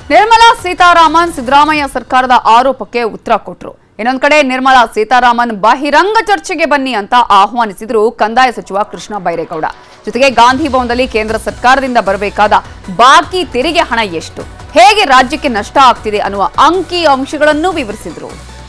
ನಿರ್ಮಲಾ ಸೀತಾರಾಮನ್ ಸಿದ್ದರಾಮಯ್ಯ ಸರ್ಕಾರದ ಆರೋಪಕ್ಕೆ ಉತ್ತರ ಕೊಟ್ಟರು. ಇನ್ನೊಂದು ಕಡೆ ನಿರ್ಮಲಾ ಸೀತಾರಾಮನ್ ಬಹಿರಂಗ ಚರ್ಚೆಗೆ ಬನ್ನಿ ಅಂತ ಆಹ್ವಾನಿಸಿದ್ರು ಕಂದಾಯ ಸಚಿವ ಕೃಷ್ಣ ಬೈರೇಗೌಡ. ಜೊತೆಗೆ ಗಾಂಧಿ ಭವನದಲ್ಲಿ ಕೇಂದ್ರ ಸರ್ಕಾರದಿಂದ ಬರಬೇಕಾದ ಬಾಕಿ ತೆರಿಗೆ ಹಣ ಎಷ್ಟು, ಹೇಗೆ ರಾಜ್ಯಕ್ಕೆ ನಷ್ಟ ಆಗ್ತಿದೆ ಅನ್ನುವ ಅಂಕಿ ಅಂಶಗಳನ್ನು ವಿವರಿಸಿದ್ರು.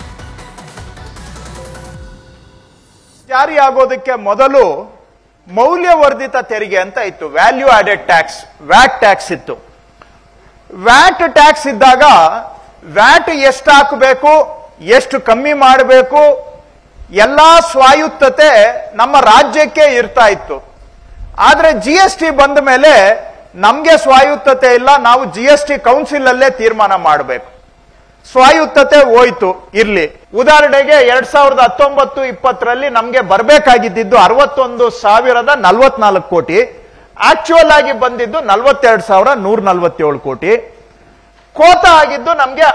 ಜಾರಿಯಾಗೋದಕ್ಕೆ ಮೊದಲು ಮೌಲ್ಯವರ್ಧಿತ ತೆರಿಗೆ ಅಂತ ಇತ್ತು, value added tax, VAT tax ಇತ್ತು. ವ್ಯಾಟ್ ಟ್ಯಾಕ್ಸ್ ಇದ್ದಾಗ ವ್ಯಾಟ್ ಎಷ್ಟು ಹಾಕಬೇಕು, ಎಷ್ಟು ಕಮ್ಮಿ ಮಾಡಬೇಕು, ಎಲ್ಲಾ ಸ್ವಾಯತ್ತತೆ ನಮ್ಮ ರಾಜ್ಯಕ್ಕೆ ಇರ್ತಾ ಇತ್ತು. ಆದ್ರೆ GST ಬಂದ ಮೇಲೆ ನಮ್ಗೆ ಸ್ವಾಯತ್ತತೆ ಇಲ್ಲ, ನಾವು GST ಕೌನ್ಸಿಲ್ ಅಲ್ಲೇ ತೀರ್ಮಾನ ಮಾಡಬೇಕು. ಸ್ವಾಯತ್ತತೆ ಹೋಯ್ತು. ಇರ್ಲಿ, ಉದಾಹರಣೆಗೆ 2019-20 ನಮ್ಗೆ ಬರ್ಬೇಕಾಗಿದ್ದು 61,044 ಕೋಟಿ, ಆಕ್ಚುಯಲ್ ಆಗಿ ಬಂದಿದ್ದು 42,147 ಕೋಟಿ. ಕೋತ ಆಗಿದ್ದು ನಮ್ಗೆ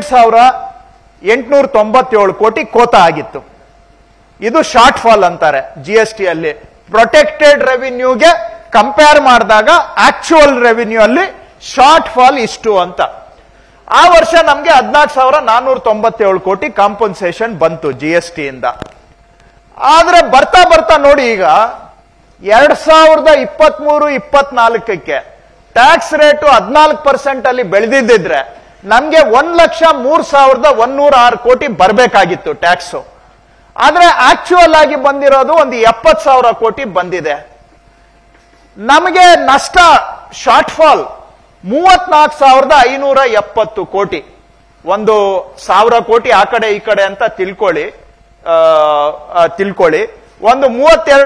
18,897 ಕೋಟಿ ಕೋತ ಆಗಿತ್ತು. ಇದು ಶಾರ್ಟ್ ಫಾಲ್ ಅಂತಾರೆ GST ಅಲ್ಲಿ. ಪ್ರೊಟೆಕ್ಟೆಡ್ ರೆವಿನ್ಯೂಗೆ ಕಂಪೇರ್ ಮಾಡಿದಾಗ ಆಕ್ಚುಯಲ್ ರೆವಿನ್ಯೂ ಅಲ್ಲಿ ಶಾರ್ಟ್ ಫಾಲ್ ಇಷ್ಟು ಅಂತ. ಆ ವರ್ಷ ನಮ್ಗೆ 14,497 ಕೋಟಿ ಕಾಂಪನ್ಸೇಷನ್ ಬಂತು GST ಇಂದ. ಆದ್ರೆ ಬರ್ತಾ ಬರ್ತಾ ನೋಡಿ, ಈಗ 2023-24ಕ್ಕೆ ಟ್ಯಾಕ್ಸ್ ರೇಟು 14% ಅಲ್ಲಿ ಬೆಳೆದಿದ್ದಿದ್ರೆ ನಮ್ಗೆ 1,03,106 ಕೋಟಿ ಬರಬೇಕಾಗಿತ್ತು ಟ್ಯಾಕ್ಸ್. ಆದ್ರೆ ಆಕ್ಚುಯಲ್ ಆಗಿ ಬಂದಿರೋದು ಒಂದು 70,000 ಕೋಟಿ ಬಂದಿದೆ. ನಮಗೆ ನಷ್ಟ ಶಾರ್ಟ್ ಫಾಲ್ 34,570 ಕೋಟಿ. 1,000 ಕೋಟಿ ಆ ಕಡೆ ಈ ಕಡೆ ಅಂತ ತಿಳ್ಕೊಳ್ಳಿ. ಒಂದು 32.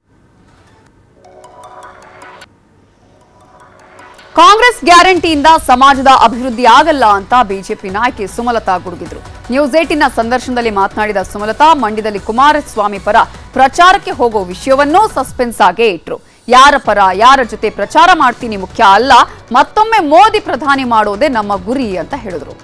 ಕಾಂಗ್ರೆಸ್ ಗ್ಯಾರಂಟಿಯಿಂದ ಸಮಾಜದ ಅಭಿವೃದ್ಧಿ ಆಗಲ್ಲ ಅಂತ ಬಿಜೆಪಿ ನಾಯಕಿ ಸುಮಲತಾ ಗುಡುಗಿದ್ರು. ನ್ಯೂಸ್ 18ನ ಸಂದರ್ಶನದಲ್ಲಿ ಮಾತನಾಡಿದ ಸುಮಲತಾ, ಮಂಡ್ಯದಲ್ಲಿ ಕುಮಾರಸ್ವಾಮಿ ಪರ ಪ್ರಚಾರಕ್ಕೆ ಹೋಗೋ ವಿಷಯವನ್ನೂ ಸಸ್ಪೆನ್ಸ್ ಆಗೇ ಇಟ್ರು. ಯಾರ ಪರ ಯಾರ ಜೊತೆ ಪ್ರಚಾರ ಮಾಡ್ತೀನಿ ಮುಖ್ಯ ಅಲ್ಲ, ಮತ್ತೊಮ್ಮೆ ಮೋದಿ ಪ್ರಧಾನಿ ಮಾಡೋದೇ ನಮ್ಮ ಗುರಿ ಅಂತ ಹೇಳಿದ್ರು.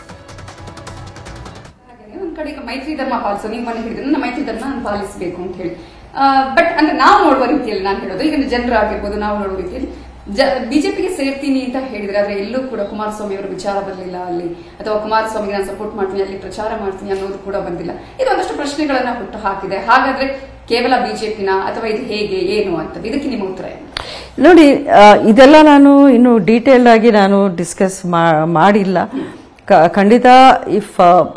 ಒಂದ್ ಕಡೆ ಮೈತ್ರಿ ಧರ್ಮ ಪಾಲಿಸೋ, ನೀವು ಮನೆ ಹಿಡಿದ್ರೆ ಮೈತ್ರಿ ಧರ್ಮ ನಾನು ಪಾಲಿಸಬೇಕು ಅಂತ ಹೇಳಿ, ಬಟ್ ಅಂದ್ರೆ ನಾವು ನೋಡುವ ರೀತಿಯಲ್ಲಿ ನಾನು ಹೇಳೋದು, ಈಗ ಜನರಾಗಿರ್ಬೋದು, ನಾವು ನೋಡುವ ರೀತಿಯಲ್ಲಿ ಬಿಜೆಪಿಗೆ ಸೇರ್ತೀನಿ ಅಂತ ಹೇಳಿದ್ರೆ, ಆದ್ರೆ ಎಲ್ಲೂ ಕೂಡ ಕುಮಾರಸ್ವಾಮಿ ಅವರ ವಿಚಾರ ಬರಲಿಲ್ಲ ಅಲ್ಲಿ, ಅಥವಾ ಕುಮಾರಸ್ವಾಮಿಗೆ ನಾನು ಸಪೋರ್ಟ್ ಮಾಡ್ತೀನಿ ಅಲ್ಲಿ ಪ್ರಚಾರ ಮಾಡ್ತೀನಿ ಅನ್ನೋದು ಕೂಡ ಬಂದಿಲ್ಲ. ಇದು ಒಂದಷ್ಟು ಪ್ರಶ್ನೆಗಳನ್ನ ಹುಟ್ಟು ಹಾಕಿದೆ. ಹಾಗಾದ್ರೆ ಕೇವಲ ಬಿಜೆಪಿನ ಅಥವಾ ಇದು ಹೇಗೆ ಏನು ಅಂತ, ಇದಕ್ಕೆ ನಿಮ್ಮ ಉತ್ತರ ಏನು? ನೋಡಿ, ಇದೆಲ್ಲ ನಾನು ಇನ್ನು ಡೀಟೇಲ್ಡ್ ಆಗಿ ನಾನು ಡಿಸ್ಕಸ್ ಮಾಡಿಲ್ಲ. ಖಂಡಿತ ಇಫ್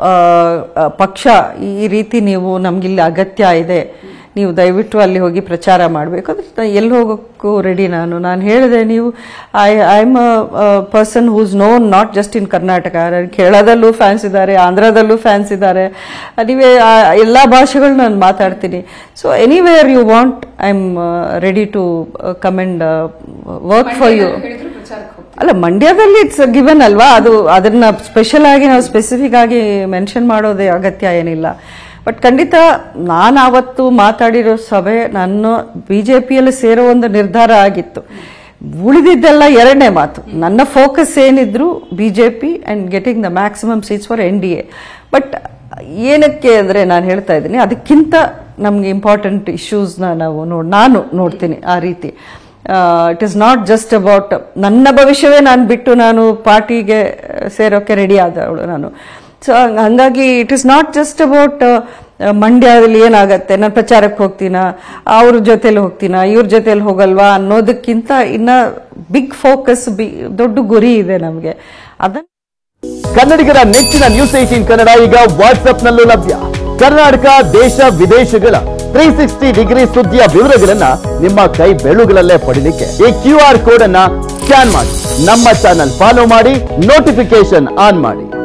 ಪಕ್ಷ ಈ ರೀತಿ ನೀವು ನಮ್ಗಿಲ್ಲಿ ಅಗತ್ಯ ಇದೆ, ನೀವು ದಯವಿಟ್ಟು ಅಲ್ಲಿ ಹೋಗಿ ಪ್ರಚಾರ ಮಾಡಬೇಕು ಅಂದ್ರೆ ಎಲ್ಲಿ ಹೋಗೋಕ್ಕೂ ರೆಡಿ. ನಾನು ಹೇಳಿದೆ, ನೀವು I am a person who's known not just in Karnataka, ಕೇರಳದಲ್ಲೂ ಫ್ಯಾನ್ಸ್ ಇದ್ದಾರೆ, ಆಂಧ್ರದಲ್ಲೂ ಫ್ಯಾನ್ಸ್ ಇದ್ದಾರೆ, ನೀವೇ ಎಲ್ಲ ಭಾಷೆಗಳು ನಾನು ಮಾತಾಡ್ತೀನಿ. So anywhere you want, I am ready to come and work for you. ಅಲ್ಲ, ಮಂಡ್ಯದಲ್ಲಿ ಇಟ್ಸ್ ಗಿವನ್ ಅಲ್ವಾ, ಅದನ್ನ ಸ್ಪೆಷಲ್ ಆಗಿ ನಾವು ಸ್ಪೆಸಿಫಿಕ್ ಆಗಿ ಮೆನ್ಷನ್ ಮಾಡೋದೇ ಅಗತ್ಯ ಏನಿಲ್ಲ. ಬಟ್ ಖಂಡಿತ ನಾನು ಆವತ್ತು ಮಾತಾಡಿರೋ ಸಭೆ ನನ್ನ ಬಿಜೆಪಿಯಲ್ಲಿ ಸೇರೋ ಒಂದು ನಿರ್ಧಾರ ಆಗಿತ್ತು. ಉಳಿದಿದ್ದೆಲ್ಲ ಎರಡನೇ ಮಾತು. ನನ್ನ ಫೋಕಸ್ ಏನಿದ್ರು BJP and getting the maximum seats for NDA. But ಏನಕ್ಕೆ ಅಂದ್ರೆ ನಾನು ಹೇಳ್ತಾ ಇದ್ದೀನಿ, ಅದಕ್ಕಿಂತ ನಮ್ಗೆ ಇಂಪಾರ್ಟೆಂಟ್ ಇಶ್ಯೂಸ್ನ ನಾನು ನೋಡ್ತೀನಿ ಆ ರೀತಿ. It is not just about ನನ್ನ ಭವಿಷ್ಯವೇ ನಾನು ಬಿಟ್ಟು ನಾನು ಪಾರ್ಟಿಗೆ ಸೇರೋಕೆ ರೆಡಿ ಆದವಳು ನಾನು. ಸೊ ಹಂಗಾಗಿ it is not just about ಮಂಡ್ಯದಲ್ಲಿ ಏನಾಗತ್ತೆ, ನಾನು ಪ್ರಚಾರಕ್ಕೆ ಹೋಗ್ತೀನ, ಅವ್ರ ಜೊತೆಲಿ ಹೋಗ್ತೀನ, ಇವ್ರ ಜೊತೆಲಿ ಹೋಗಲ್ವಾ ಅನ್ನೋದಕ್ಕಿಂತ ಇನ್ನ ಬಿಗ್ ಫೋಕಸ್, ದೊಡ್ಡ ಗುರಿ ಇದೆ ನಮಗೆ. ಅದನ್ನ ಕನ್ನಡಿಗರ ನೆಚ್ಚಿನ ನ್ಯೂಸ್ 18 ಕನ್ನಡ ಈಗ ವಾಟ್ಸ್ಆಪ್ನಲ್ಲೂ ಲಭ್ಯ. ಕರ್ನಾಟಕ, ದೇಶ ವಿದೇಶಗಳ 360 ಡಿಗ್ರಿ ಸುದ್ದಿಯ ವಿವರಗಳನ್ನ ನಿಮ್ಮ ಕೈ ಬೆರಳುಗಳಲ್ಲೇ ಪಡಿಲಿಕ್ಕೆ ಈ QR ಕೋಡ್ ಅನ್ನ ಸ್ಕ್ಯಾನ್ ಮಾಡಿ, ನಮ್ಮ ಚಾನಲ್ ಫಾಲೋ ಮಾಡಿ, ನೋಟಿಫಿಕೇಶನ್ ಆನ್ ಮಾಡಿ.